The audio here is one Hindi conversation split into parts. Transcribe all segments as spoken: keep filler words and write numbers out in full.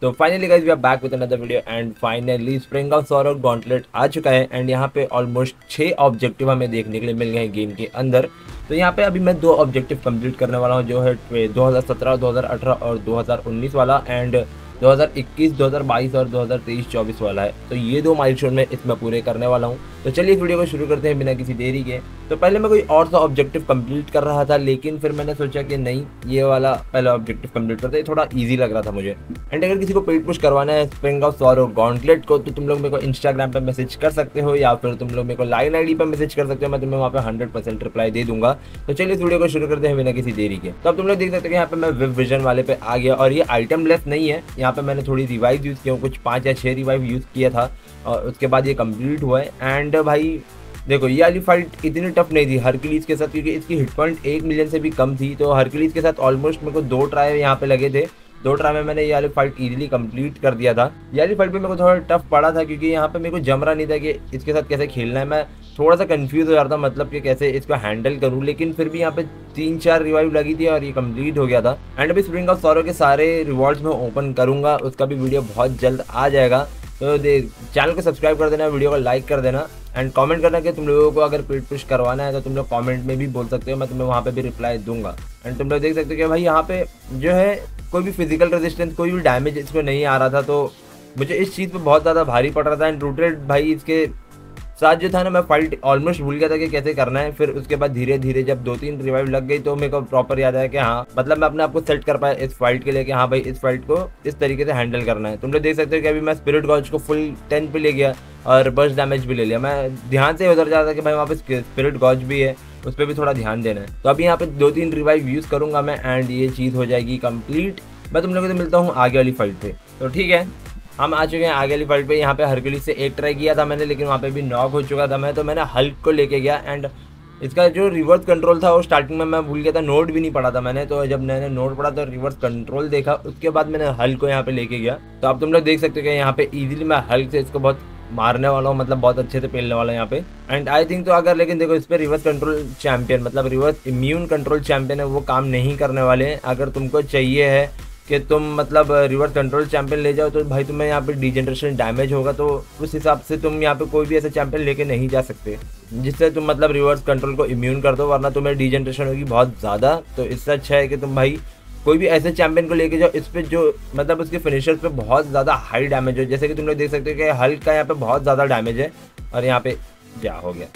तो finally guys we are back with another video and finally spring of Sourav gauntlet आ चुका है एंड यहाँ पे ऑलमोस्ट छह ऑब्जेक्टिव हमें देखने के लिए मिल गए हैं गेम के अंदर। तो यहाँ पे अभी मैं दो ऑब्जेक्टिव कंप्लीट करने वाला हूँ, जो है दो हज़ार सत्रह, दो हज़ार अठारह और दो हज़ार उन्नीस वाला एंड दो हज़ार इक्कीस, दो हज़ार बाईस और दो हज़ार तेईस चौबीस वाला है। तो ये दो माइलस्टोन में इसमें पूरे करने वाला हूँ। तो चलिए इस वीडियो को शुरू करते हैं बिना किसी देरी के। तो पहले मैं कोई और सा ऑब्जेक्टिव कंप्लीट कर रहा था, लेकिन फिर मैंने सोचा कि नहीं, ये वाला पहला ऑब्जेक्टिव कंप्लीट करते हैं, थोड़ा इजी लग रहा था मुझे। एंड अगर किसी को पेड पुश करवाना है स्प्रिंग ऑफ सौरव गॉन्टलेट को, तो तुम लोग मेरे को इंस्टाग्राम पे मैसेज कर सकते हो या फिर तुम लोग मेरे को लाइन आईडी पे मैसेज कर सकते हो। मैं तुम्हें वहाँ पे हंड्रेड परसेंट रिप्लाई दे दूंगा। तो चलिए इस वीडियो को शुरू करते हैं बिना किसी देरी के। तो अब तुम लोग देख सकते हो कि यहाँ पे मैं वेब विजन वाले पे आ गया और ये आइटम लेस नहीं है। यहाँ पे मैंने थोड़ी रिवाइव यूज़ किया, कुछ पाँच या छः रिवाइव यूज़ किया था और उसके बाद ये कंप्लीट हुआ है। एंड भाई देखो, ये वाली फाइट इतनी टफ नहीं थी हरक्यूलिस के साथ, क्योंकि इसकी हिट पॉइंट एक मिलियन से भी कम थी। तो हरक्यूलिस के साथ ऑलमोस्ट मेरे को दो ट्राई यहाँ पे लगे थे। दो ट्राई में मैंने ये वाली फाइट इजीली कंप्लीट कर दिया था। ये वाली फाइट भी मेरे को थोड़ा टफ पड़ा था, क्योंकि यहाँ पे मेरे को जम रहा नहीं था कि इसके साथ कैसे खेलना है। मैं थोड़ा सा कंफ्यूज हो जाता, मतलब कि कैसे इसको हैंडल करूँ, लेकिन फिर भी यहाँ पे तीन चार रिवाइव लगी थी और ये कंप्लीट हो गया था। एंड अभी स्प्रिंग ऑफ सौरव के सारे रिवॉर्ड्स में ओपन करूँगा, उसका भी वीडियो बहुत जल्द आ जाएगा। तो दे चैनल को सब्सक्राइब कर देना, वीडियो को लाइक कर देना एंड कमेंट करना कि तुम लोगों को अगर पेड पुश करवाना है तो तुम लोग कमेंट में भी बोल सकते हो, मैं तुम्हें वहाँ पे भी रिप्लाई दूंगा। एंड तुम लोग देख सकते हो कि भाई यहाँ पे जो है कोई भी फिजिकल रेजिस्टेंस, कोई भी डैमेज इसको नहीं आ रहा था। तो मुझे इस चीज़ पे बहुत ज़्यादा भारी पड़ रहा था। एंड रूटेड भाई इसके साथ जो था ना, मैं फाइट ऑलमोस्ट भूल गया था कि कैसे करना है। फिर उसके बाद धीरे धीरे जब दो तीन रिवाइव लग गई तो मेरे को प्रॉपर याद आया कि हाँ, मतलब मैं अपने आप को सेट कर पाया इस फाइट के लिए कि हाँ भाई, इस फाइट को इस तरीके से हैंडल करना है। तुम लोग देख सकते हो कि अभी मैं स्पिरिट गॉज को फुल टेन पे ले गया और बर्स्ट डैमेज भी ले लिया। मैं ध्यान से उधर जाता कि भाई वहाँ पे स्पिरिट गॉज भी है, उस पर भी थोड़ा ध्यान देना है। तो अभी यहाँ पे दो तीन रिवाइव यूज़ करूँगा मैं एंड ये चीज़ हो जाएगी कंप्लीट। मैं तुम लोगों से मिलता हूँ आगे वाली फाइट पे। तो ठीक है, हम आ चुके हैं आगे वाली फाइट पे। यहाँ पे हरक्यूलिस से एक ट्राई किया था मैंने, लेकिन वहाँ पे भी नॉक हो चुका था मैं। तो मैंने हल्क को लेके गया एंड इसका जो रिवर्स कंट्रोल था वो स्टार्टिंग में मैं भूल गया था, नोट भी नहीं पड़ा था मैंने। तो जब मैंने नोट पढ़ा तो रिवर्स कंट्रोल देखा, उसके बाद मैंने हल्क को यहाँ पे लेके गया। तो अब तुम लोग देख सकते हो कि यहाँ पे इजीली मैं हल्क से इसको बहुत मारने वाला हूँ, मतलब बहुत अच्छे से पेलने वाला है यहाँ पे। एंड आई थिंक तो अगर, लेकिन देखो, इस पर रिवर्स कंट्रोल चैंपियन, मतलब रिवर्स इम्यून कंट्रोल चैंपियन है, वो काम नहीं करने वाले हैं। अगर तुमको चाहिए है कि तुम मतलब रिवर्स कंट्रोल चैंपियन ले जाओ तो भाई तुम्हें यहाँ पे डिजनरेशन डैमेज होगा। तो उस हिसाब से तुम यहाँ पे कोई भी ऐसा चैंपियन लेके नहीं जा सकते जिससे तुम मतलब रिवर्स कंट्रोल को इम्यून कर दो, वरना तुम्हें डिजनरेशन होगी बहुत ज़्यादा। तो इससे अच्छा है कि तुम भाई कोई भी ऐसे चैंपियन को लेके जाओ इस पर जो मतलब उसके फिनिशर्स पे बहुत ज़्यादा हाई डैमेज हो। जैसे कि तुम लोग देख सकते हो कि हल्क का यहाँ पे बहुत ज़्यादा डैमेज है और यहाँ पे क्या हो गया,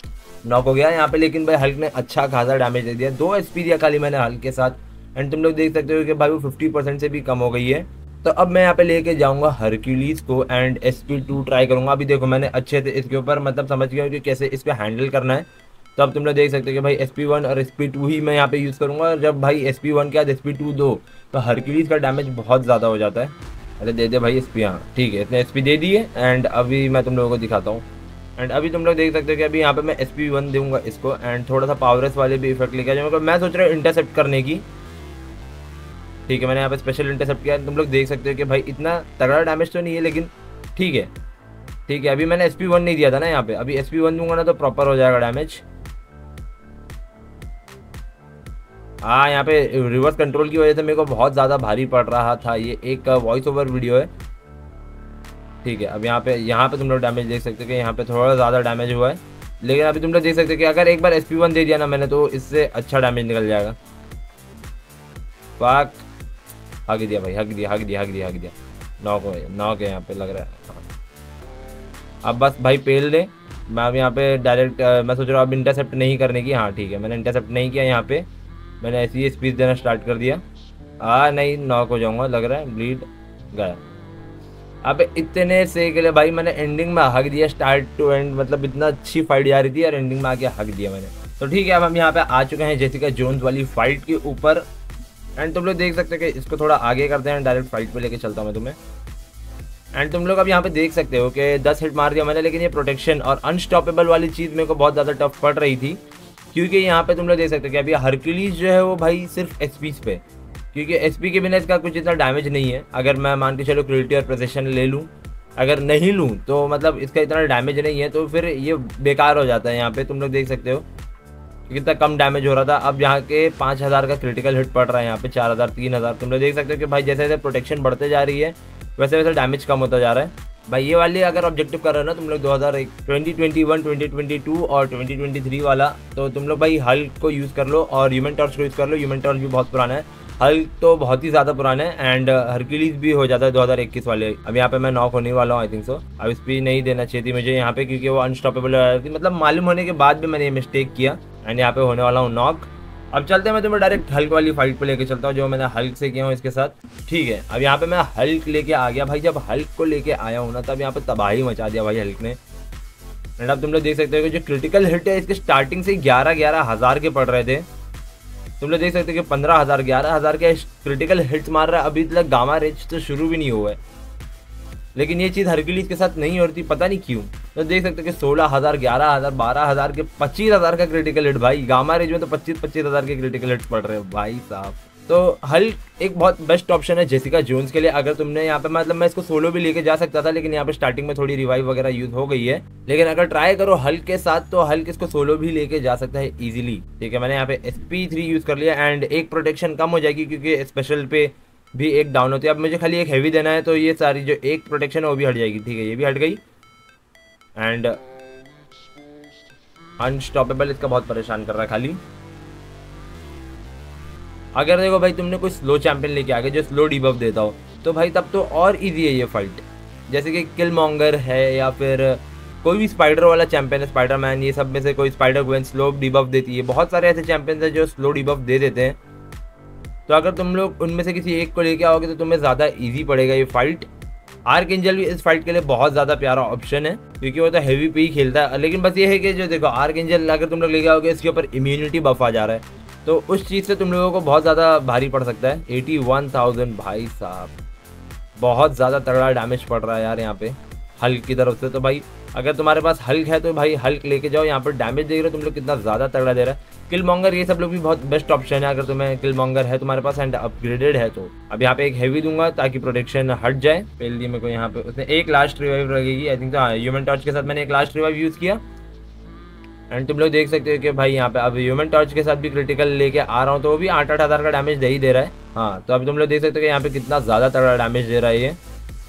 नॉक हो गया यहाँ पे। लेकिन भाई हल्क ने अच्छा खासा डैमेज दे दिया, दो एच पी दिया खाली मैंने हल्क के साथ। एंड तुम लोग देख सकते हो कि भाई वो फिफ्टी परसेंट से भी कम हो गई है। तो अब मैं यहाँ पे लेके जाऊंगा हरक्यूलिस को and S P two try करूंगा। अभी देखो, मैंने अच्छे से इसके ऊपर मतलब समझ गया कि कैसे इस पर हैंडल करना है। तो अब तुम लोग देख सकते हो कि भाई एस पी वन और एस पी टू ही मैं यहाँ पे यूज़ करूँगा। और जब भाई एस पी वन के बाद एस पी टू दो तो हरक्यूलिस का डैमेज बहुत ज़्यादा हो जाता है। अरे दे दे भाई एस पी, हाँ ठीक है, इसने एस पी दे दी है। एंड अभी मैं तुम लोगों को दिखाता हूँ। एंड अभी तुम लोग देख सकते हो कि अभी यहाँ पे मैं एस पी वन दूंगा इसको एंड थोड़ा सा पावरस वाले भी इफेक्ट लेके आ जाऊँगा। मैं सोच रहा हूँ इंटरसेप्ट करने की, ठीक है। मैंने यहाँ पे स्पेशल इंटरसेप्ट किया, तुम लोग देख सकते हो कि भाई इतना तगड़ा डैमेज तो नहीं है, लेकिन ठीक है ठीक है। अभी मैंने एस पी वन नहीं दिया था ना यहाँ पे, अभी एस पी वन दूंगा ना तो प्रॉपर हो जाएगा डैमेज। हाँ, यहाँ पे रिवर्स कंट्रोल की वजह से मेरे को बहुत ज़्यादा भारी पड़ रहा था। ये एक वॉइस ओवर वीडियो है, ठीक है। अब यहाँ पे यहाँ पे तुम लोग डैमेज देख सकते हो कि यहाँ पे थोड़ा ज़्यादा डैमेज हुआ है, लेकिन अभी तुम लोग देख सकते हो कि अगर एक बार एस पी वन दे दिया ना मैंने तो इससे अच्छा डैमेज निकल जाएगा। पाक हक दिया भाई, हक दिया हक दिया हक दिया हक दिया नॉक हो नॉक है यहाँ पे लग रहा है। अब बस भाई पेल दे। मैं अब यहाँ पे डायरेक्ट मैं सोच रहा हूँ अब इंटरसेप्ट नहीं करने की। हाँ ठीक है, मैंने इंटरसेप्ट नहीं किया यहाँ पे, मैंने ऐसी ही स्पीच देना स्टार्ट कर दिया। हाँ नहीं, नॉक हो जाऊँगा लग रहा है, ब्लीड गया। अब इतने से के लिए भाई मैंने एंडिंग में हक दिया, स्टार्ट टू एंड, मतलब इतना अच्छी फाइट जा रही थी और एंडिंग में आके हक दिया मैंने। तो ठीक है, अब हम यहाँ पे आ चुके हैं जेसिका जोन्स वाली फाइट के ऊपर। एंड तुम लोग देख सकते हो कि इसको थोड़ा आगे करते हैं, डायरेक्ट फाइट पे लेके चलता हूँ मैं तुम्हें। एंड तुम लोग अब यहाँ पे देख सकते हो कि दस हिट मार दिया मैंने, लेकिन ये प्रोटेक्शन और अनस्टॉपेबल वाली चीज़ मेरे को बहुत ज़्यादा टफ पड़ रही थी, क्योंकि यहाँ पे तुम लोग देख सकते हो कि अभी हरक्यूलिस जो है वो भाई सिर्फ एच पी पे, क्योंकि एच पी के बिना इसका कुछ इतना डैमेज नहीं है। अगर मैं मान के चलो क्रिएटिव और प्रेसिशन ले लूँ, अगर नहीं लूँ तो मतलब इसका इतना डैमेज नहीं है, तो फिर ये बेकार हो जाता है। यहाँ पे तुम लोग देख सकते हो कितना कम डैमेज हो रहा था, अब यहाँ के पाँच हज़ार का क्रिटिकल हिट पड़ रहा है, यहाँ पे चार हज़ार तीन हज़ार। तुम लोग देख सकते हो कि भाई जैसे जैसे प्रोटेक्शन बढ़ते जा रही है वैसे वैसे डैमेज कम होता जा रहा है। भाई ये वाली अगर ऑब्जेक्टिव कर रहे हो ना तुम लोग दो हज़ार एक, twenty twenty one, twenty twenty two और ट्वेंटी ट्वेंटी थ्री वाला, तो तुम लोग भाई हल्क को यूज़ कर लो और ह्यूमन टॉर्च को यूज़ कर लो। ह्यूमन टॉर्च भी बहुत पुराना है, हल्क तो बहुत ही ज़्यादा पुराना है एंड हरक्यूलिस भी हो जाता है दो हज़ार इक्कीस वाले। अब यहाँ पे मैं नॉक होने वाला हूँ आई थिंक सो। अब इस पर नहीं देना चाहिए थी मुझे यहाँ पे क्योंकि वो अनस्टॉपेबल हो रही थी, मतलब मालूम होने के बाद भी मैंने ये मिस्टेक किया एंड यहाँ पे होने वाला हूँ नॉक। अब चलते हैं, मैं तुम्हें डायरेक्ट हल्क वाली फाइट पे लेके चलता हूँ जो मैंने हल्क से किया हूँ इसके साथ, ठीक है। अब यहाँ पे मैं हल्क लेके आ गया भाई। जब हल्क को लेके आया हूँ ना तब यहाँ पे तबाही मचा दिया भाई हल्क ने। एंड अब तुम लोग देख सकते हो कि जो क्रिटिकल हिट है इसके स्टार्टिंग से ग्यारह ग्यारह हज़ार के पड़ रहे थे। तुम लोग देख सकते हो कि पंद्रह हज़ार ग्यारह हज़ार के क्रिटिकल हिट्स मार रहा है। अभी तक गामा रेंज तो शुरू भी नहीं हुआ है, लेकिन ये चीज़ हरक्यूलिस के साथ नहीं हो रही थी, पता नहीं क्यों। तो देख सकते हो कि सोलह हज़ार ग्यारह हज़ार बारह हज़ार के पच्चीस हज़ार का क्रिटिकल हिट भाई। गामा रेंज में तो पच्चीस पच्चीस हज़ार के क्रिटिकल हिट्स पड़ रहे हैं भाई साहब। तो हल्क एक बहुत बेस्ट ऑप्शन है जेसिका जोन्स के लिए। अगर तुमने यहाँ पे, मतलब मैं इसको सोलो भी लेके जा सकता था लेकिन यहाँ पे स्टार्टिंग में थोड़ी रिवाइव वगैरह यूज हो गई है, लेकिन अगर ट्राई करो हल्क के साथ तो हल्क इसको सोलो भी लेके जा सकता है इजीली, ठीक है। मैंने यहाँ पे एस पी थ्री यूज कर लिया एंड एक प्रोटेक्शन कम हो जाएगी क्योंकि स्पेशल पे भी एक डाउन होती है। अब मुझे खाली एक हैवी देना है तो ये सारी जो एक प्रोटेक्शन है वो भी हट जाएगी, ठीक है। ये भी हट गई एंड अनस्टॉपेबल इसका बहुत परेशान कर रहा है खाली। अगर देखो भाई तुमने कोई स्लो चैंपियन लेके आ गए जो स्लो डिबफ देता हो तो भाई तब तो और इजी है ये फाइट, जैसे कि किलमॉन्गर है या फिर कोई भी स्पाइडर वाला चैंपियन है, स्पाइडरमैन, ये सब में से कोई स्पाइडर ग्वेन स्लो डिबफ देती है। बहुत सारे ऐसे चैंपियंस हैं जो स्लो डिबफ दे देते हैं, तो अगर तुम लोग उनमें से किसी एक को लेके आओगे तो तुम्हें ज़्यादा इजी पड़ेगा ये फाइट। आर्कएंजल भी इस फाइट के लिए बहुत ज़्यादा प्यारा ऑप्शन है क्योंकि वो तो हैवी पे ही खेलता है, लेकिन बस ये है कि जो देखो आर्कएंजल अगर तुम लोग लेके आओगे इसके ऊपर इम्यूनिटी बफ आ जा रहा है तो उस चीज़ से तुम लोगों को बहुत ज़्यादा भारी पड़ सकता है। इक्यासी हज़ार भाई साहब, बहुत ज़्यादा तगड़ा डैमेज पड़ रहा है यार यहाँ पे हल्क की तरफ से। तो भाई अगर तुम्हारे पास हल्क है तो भाई हल्क लेके जाओ। यहाँ पर डैमेज देख रहे हो तुम लोग कितना ज़्यादा तगड़ा दे रहा है। किलमॉन्गर ये सब लोग भी बहुत बेस्ट ऑप्शन है अगर तुम्हें किलमॉन्गर है तुम्हारे पास एंड अपग्रेडेड है तो। अब यहाँ पे एक हैवी दूंगा ताकि प्रोटेक्शन हट जाए। पहले लिए मेरे को यहाँ पे उसने एक लास्ट रिवाइव लगेगी आई थिंक, हाँ ह्यूमन टॉर्च के साथ मैंने एक लास्ट रिवाइव यूज़ किया एंड तुम लोग देख सकते हो कि भाई यहाँ पे अब ह्यूमन टॉर्च के साथ भी क्रिटिकल लेके आ रहा हूँ तो वो भी आठ आठ हज़ार का डैमेज दे ही दे रहा है। हाँ तो अभी तुम लोग देख सकते हो कि यहाँ पे कितना ज़्यादा तगड़ा डैमेज दे रहा है ये।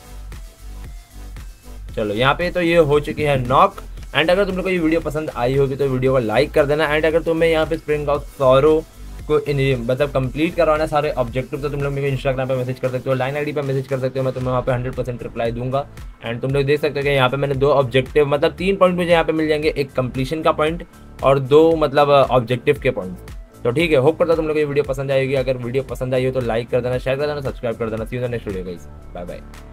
चलो यहाँ पे तो ये हो चुकी है नॉक। एंड अगर तुम लोग को ये वीडियो पसंद आई होगी तो वीडियो को लाइक कर देना। एंड अगर तुम्हें यहाँ पे स्प्रिंग ऑफ सॉरो को मतलब कंप्लीट करवाना सारे ऑब्जेक्टिव तो तुम लोग मेरे इंस्टाग्राम पे मैसेज कर सकते हो, लाइन आईडी पे मैसेज कर सकते हो, मैं तुम्हें वहाँ पे हंड्रेड परसेंट रिप्लाई दूंगा। एंड तुम लोग देख सकते हो कि यहाँ पे मैंने दो ऑब्जेक्टिव मतलब तीन पॉइंट मुझे यहाँ पे मिल जाएंगे, एक कंप्लीशन का पॉइंट और दो मतलब ऑब्जेक्टिव के पॉइंट। तो ठीक है, होप करता तुम लोग को ये वीडियो पसंद आएगी। अगर वीडियो पसंद आई हो तो लाइक कर देना, शेयर कर देना, सब्सक्राइब कर देना। See you in the next video guys, bye bye.